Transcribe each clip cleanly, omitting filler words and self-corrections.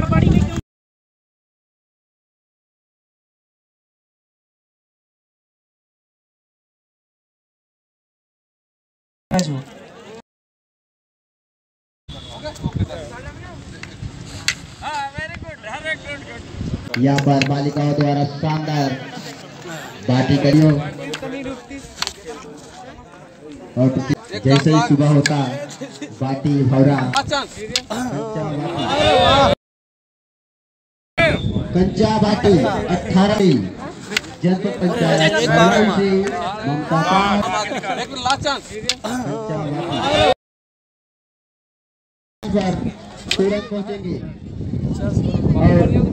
यहाँ पर बालिकाओं द्वारा शानदार बाटी करियो और जैसे ही सुबह होता बाटी भौरा कंचा बाटी 18 जनपद पंचायत से ममता तुरंत पहुंचेंगे और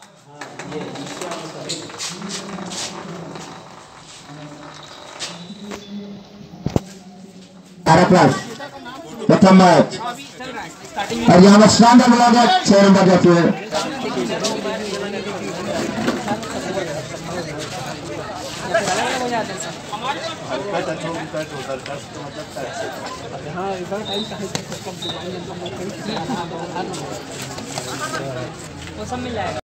प्रथम मैच और यहाँ पर शानदार मिला 6 नंबर जाती है। वो सब मिल जाएगा।